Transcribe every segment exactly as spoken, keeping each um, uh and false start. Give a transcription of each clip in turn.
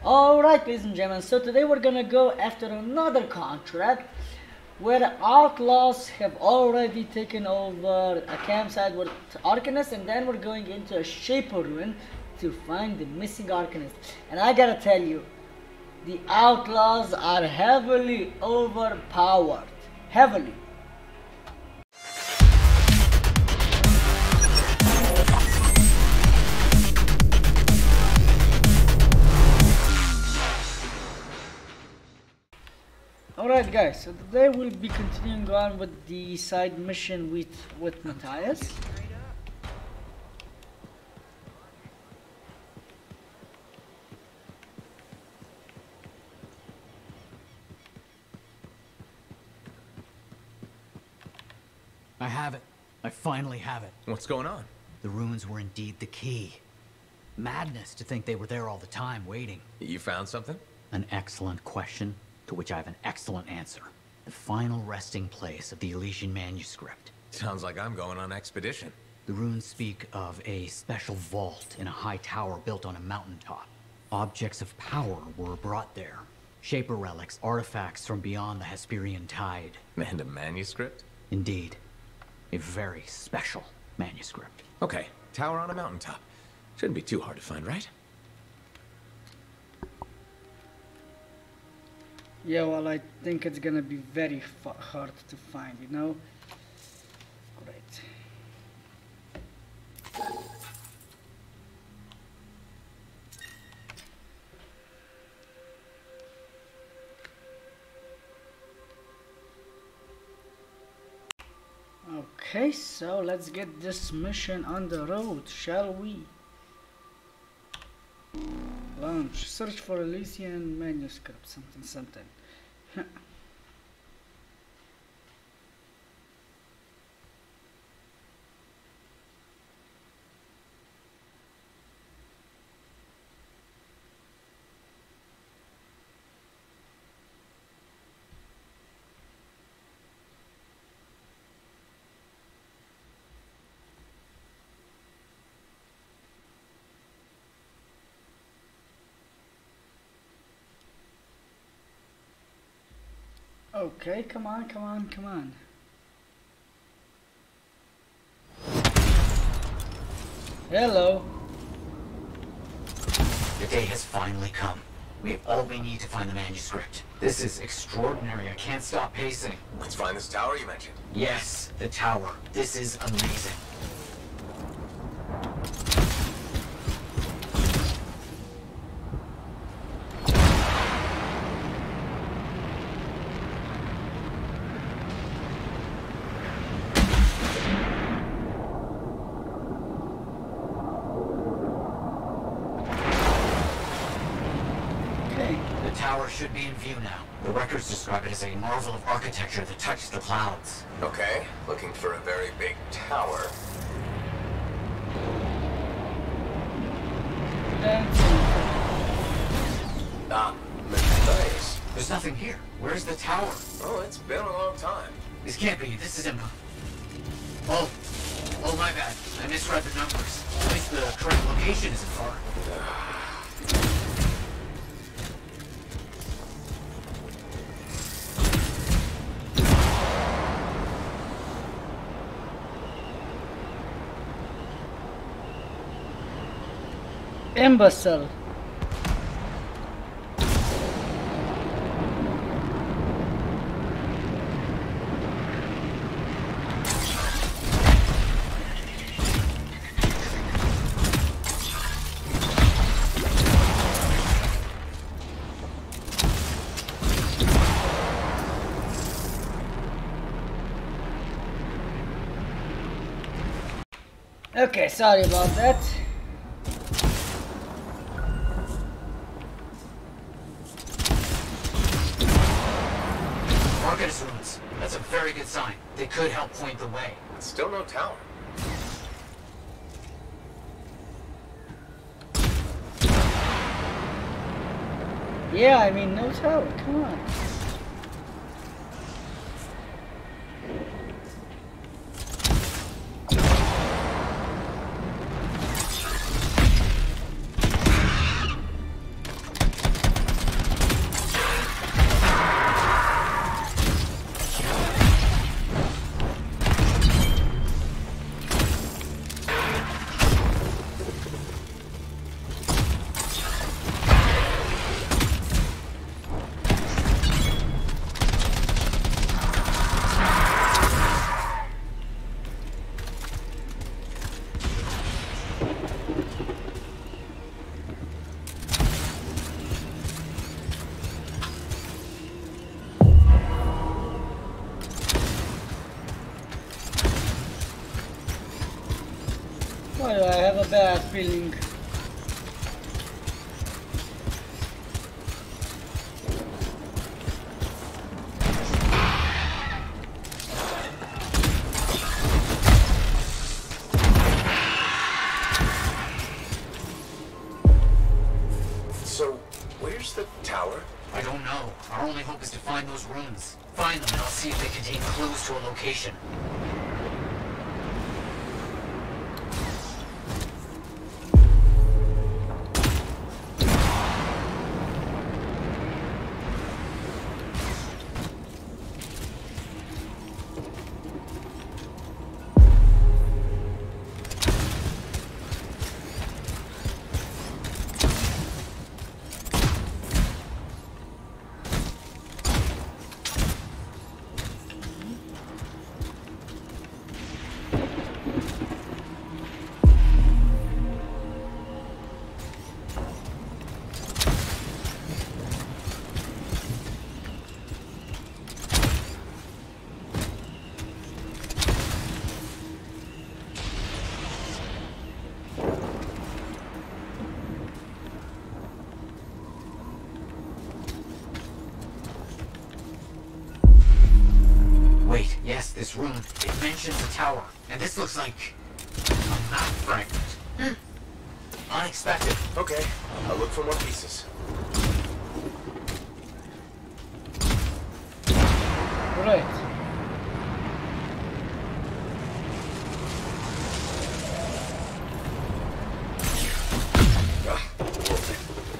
Alright, ladies and gentlemen, so today we're gonna go after another contract where the outlaws have already taken over a campsite with Arcanist, and then we're going into a Shaper ruin to find the missing Arcanist. And I gotta tell you, the outlaws are heavily overpowered. Heavily. Alright guys, so today we'll be continuing on with the side mission with, with Matthias. I have it. I finally have it. What's going on? The ruins were indeed the key. Madness to think they were there all the time, waiting. You found something? An excellent question, to which I have an excellent answer. The final resting place of the Elysian manuscript. Sounds like I'm going on expedition. The runes speak of a special vault in a high tower built on a mountaintop. Objects of power were brought there. Shaper relics, artifacts from beyond the Hesperian tide. And a manuscript? Indeed. A very special manuscript. Okay, tower on a mountaintop. Shouldn't be too hard to find, right? Yeah, well, I think it's gonna be very hard to find, you know? Great. Okay, so let's get this mission on the road, shall we? Launch. Search for Elysian manuscript. Something, something. Okay, come on, come on, come on. Hello. The day has finally come. We have all we need to find the manuscript. This is extraordinary. I can't stop pacing. Let's find this tower you mentioned. Yes, the tower. This is amazing. Should be in view now. The records describe it as a marvel of architecture that touched the clouds. Okay, looking for a very big tower. Ah, nice. There's nothing here. Where's the tower? Oh, it's been a long time. This can't be. This is impossible. Oh, oh my bad. I misread the numbers. At least the correct location isn't far. Imbecile. Okay, sorry about that. Ruins. That's a very good sign. They could help point the way. Still no tower. Yeah, I mean, no tower. Come on. a bad feeling. So, where's the tower? I don't know. Our only hope is to find those runes. Find them and I'll see if they contain clues to a location. Wait, yes, this rune. It mentions a tower. And this looks like a map fragment. Hmm. Unexpected. Okay, I'll look for more pieces. Right. Ah, wolf.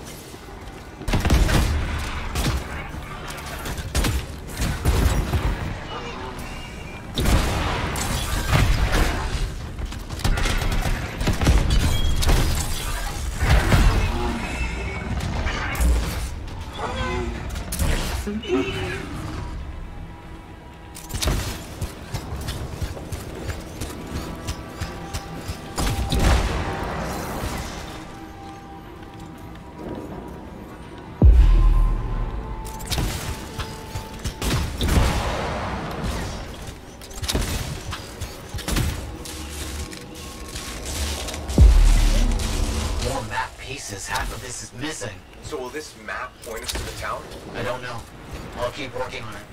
Half of this is missing. So will this map point us to the tower? I don't know. I'll keep working on it.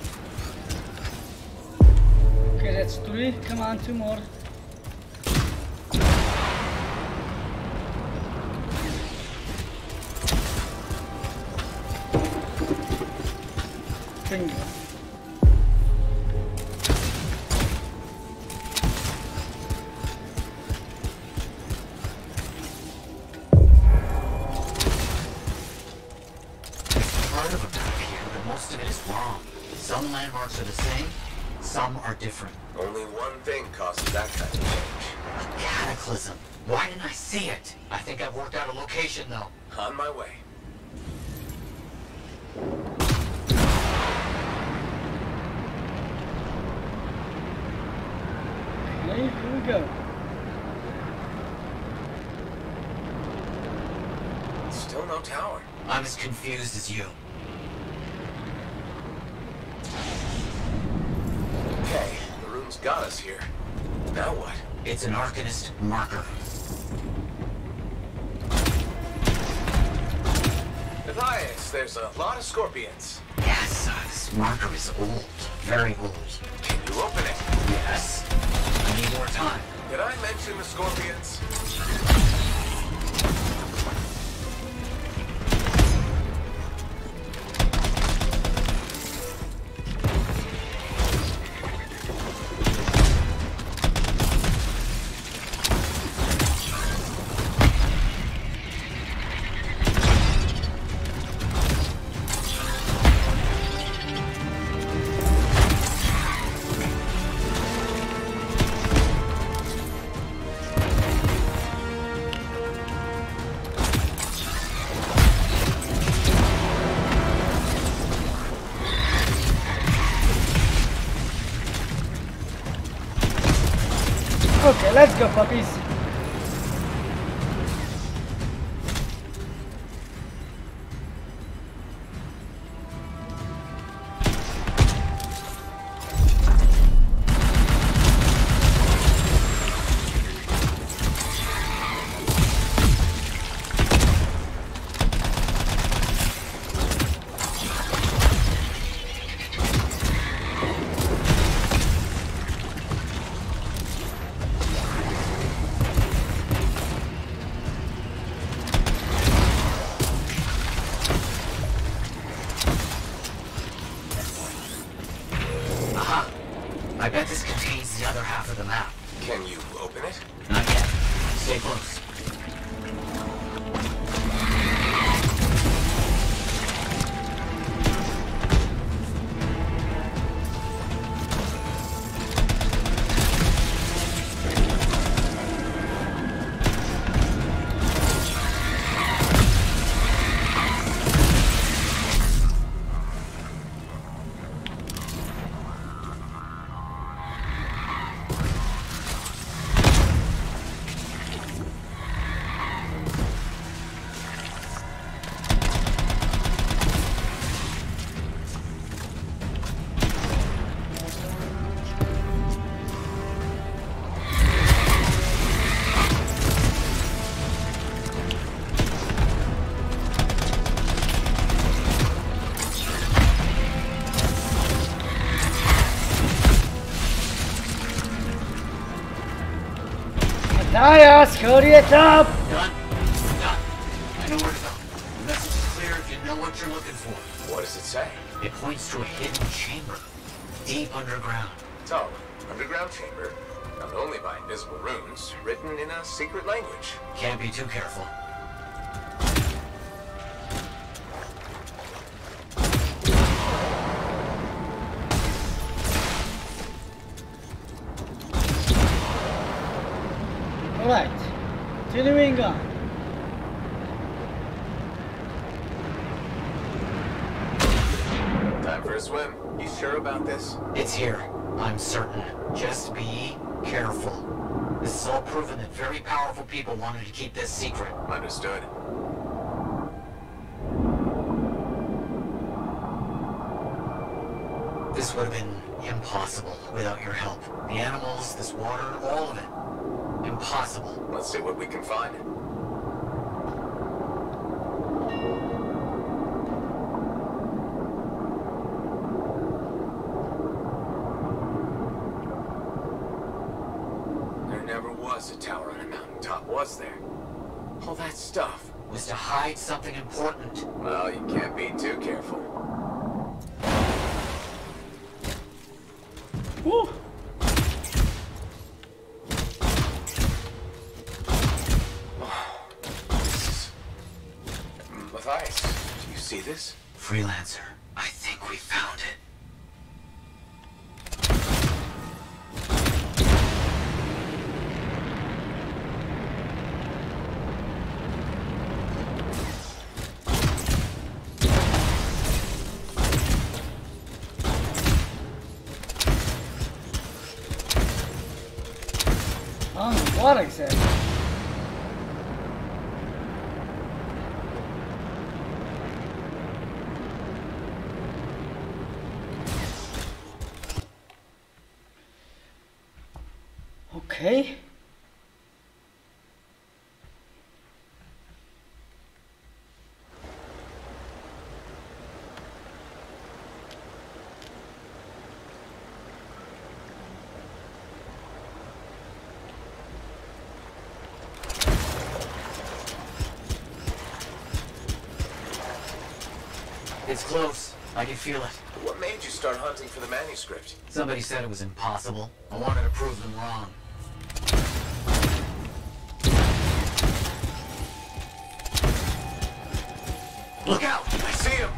Okay, that's three. Come on, two more. Bingo. Most of it is wrong. Some landmarks are the same, some are different. Only one thing causes that kind of change. A cataclysm. Why didn't I see it? I think I've worked out a location, though. On my way. Okay, here we go. Still no tower. I'm as confused as you. Okay, the rune's got us here. Now what? It's an Arcanist marker. Matthias, there's a lot of scorpions. Yes, uh, this marker is old. Very old. Can you open it? Yes. I need more time. Did I mention the scorpions? Okay, let's go, puppies. Tire, hurry it up! Done. Done. I know where to go. The message is clear if you know what you're looking for. What does it say? It points to a hidden chamber, deep underground. So, underground chamber, known only by invisible runes, written in a secret language. Can't be too careful. Alright, continuing on. Time for a swim. You sure about this? It's here. I'm certain. Just be careful. This is all proven that very powerful people wanted to keep this secret. Understood. This would have been impossible without your help. The animals, this water, all of it. Impossible. Let's see what we can find. There never was a tower on a mountaintop, was there? All that stuff Was to hide something important. Well, you can't be too careful. Woo! Matthias, do you see this? Freelancer, I think we found it. Oh, what exactly? Okay. It's close. I can feel it. What made you start hunting for the manuscript? Somebody said it was impossible. I wanted to prove them wrong. Look out! I see him!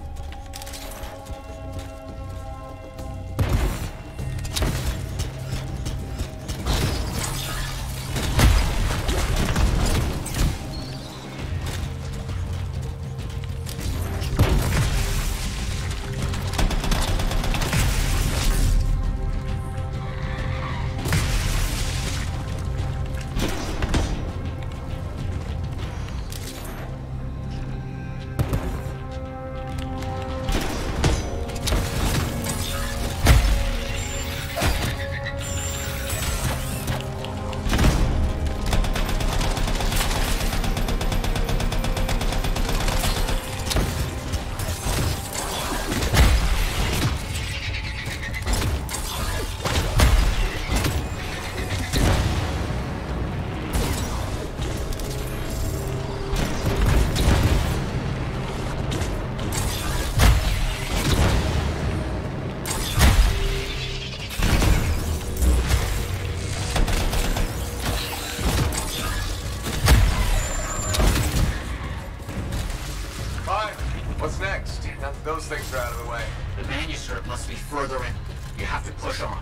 What's next? Now that those things are out of the way. The manuscript must be further in. You have to push on.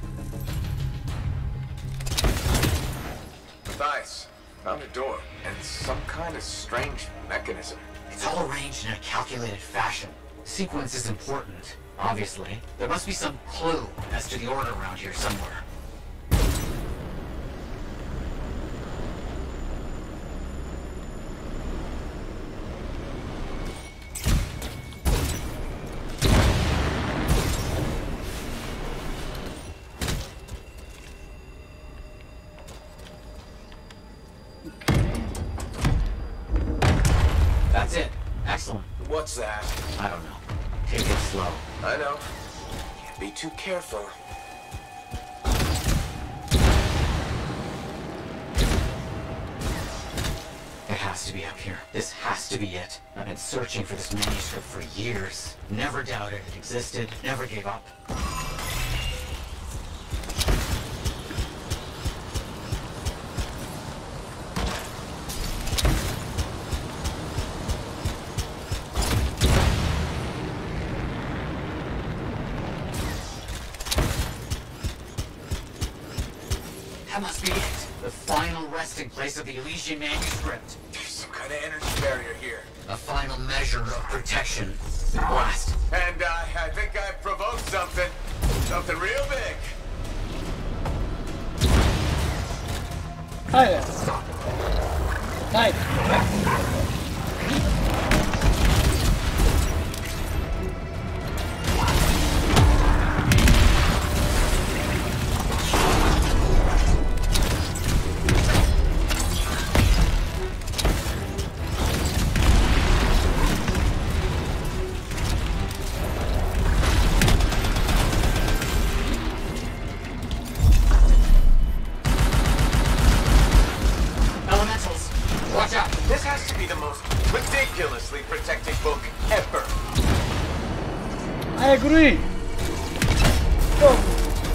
Matthias, found a door, and some kind of strange mechanism. It's all arranged in a calculated fashion. Sequence is important, obviously. There must be some clue as to the order around here somewhere. That's it. Excellent. What's that? I don't know. Take it slow. I know. Can't be too careful. has to be up here. This has to be it. I've been searching for this manuscript for years. Never doubted it existed, never gave up. That must be it. The final resting place of the Elysian manuscript. There's some kind of energy barrier here. A final measure of protection. Blast. And uh, I think I've provoked something. Something real big. Hi there. Hi. This has to be the most ridiculously protected book ever. I agree. Go.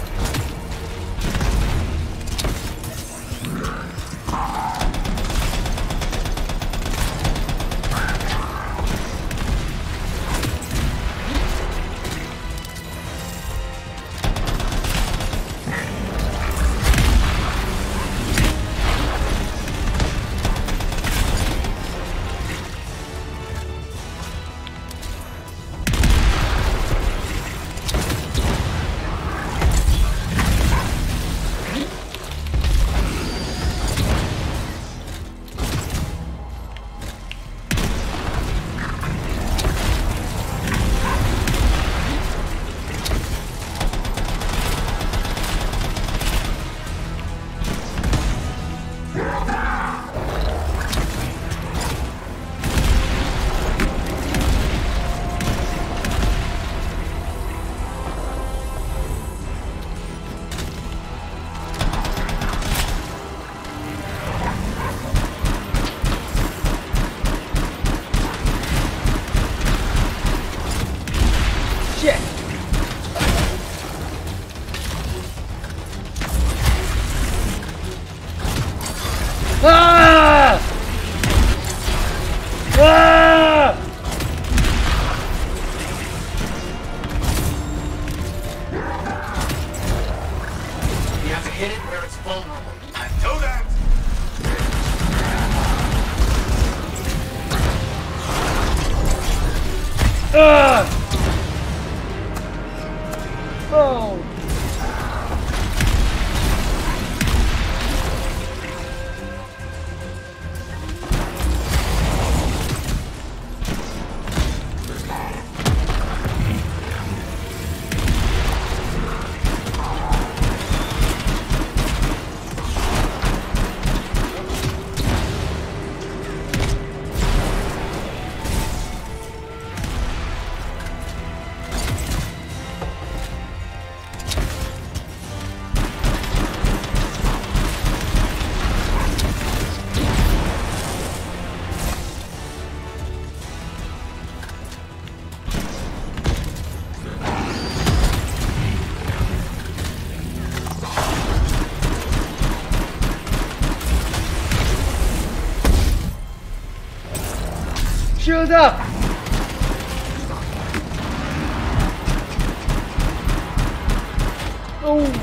Ah! Ah! You have to hit it where it's vulnerable. I know that. Ah! Oh! Shield up! Oh!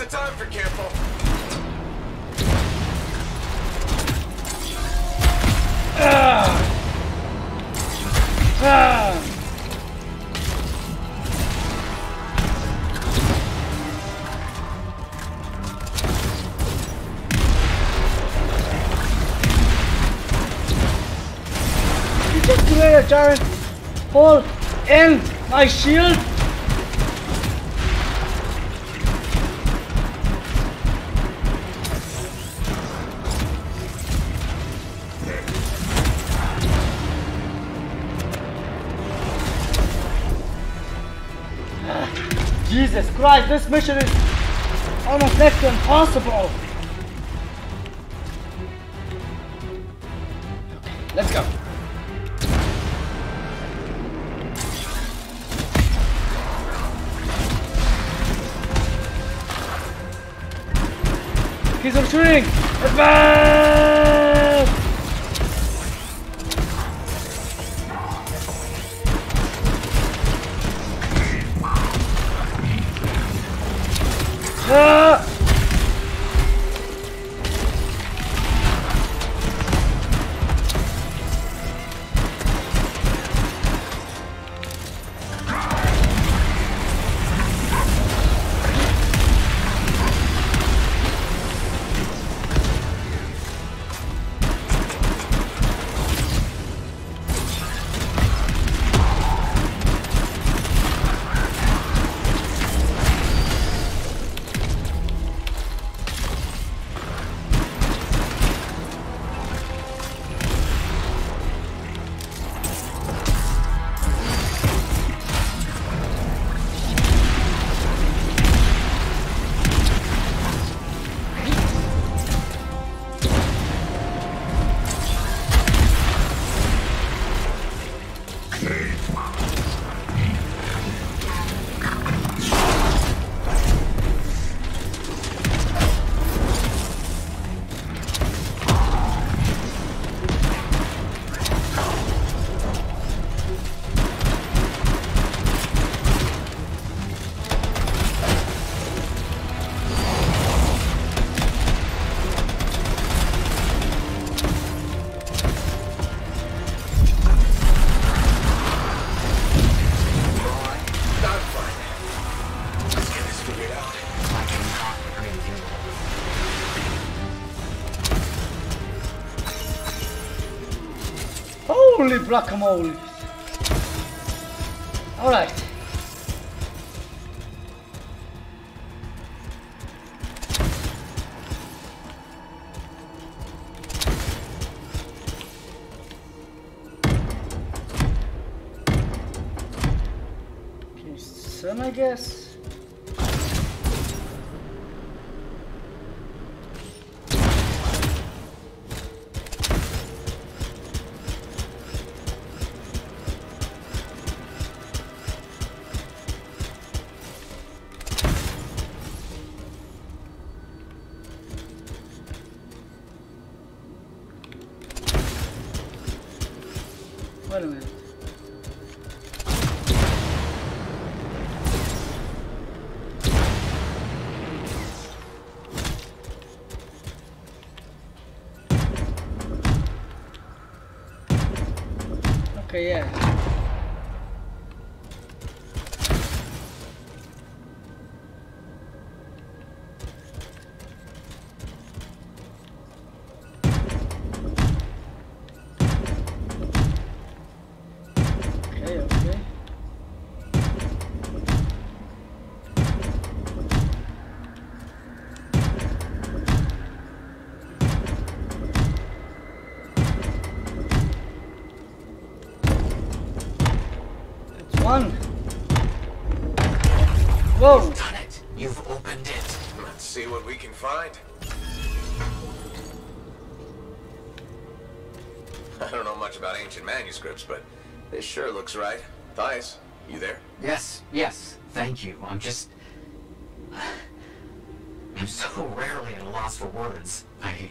the time for careful. Ah. Ah. You just create a giant hole in my shield. Jesus Christ, this mission is almost next to impossible. Okay, let's go. He's retreating! Advance! Ah! Holy guacamole! Alright. Okay, some I guess. Wait a minute. Okay, yeah. One. Whoa. You've done it. You've opened it. Let's see what we can find. I don't know much about ancient manuscripts, but this sure looks right. Thais, you there? Yes, yes, thank you. I'm just... I'm so rarely at a loss for words. I...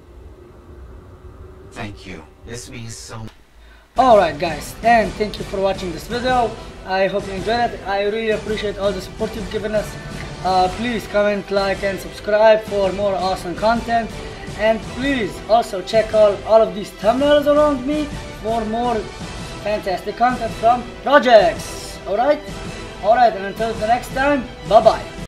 Thank you. This means so much. Alright guys, and thank you for watching this video. I hope you enjoyed it. I really appreciate all the support you've given us. Uh, please comment, like, and subscribe for more awesome content. And please also check out all of these thumbnails around me for more fantastic content from projects. Alright? Alright, and until the next time, bye bye.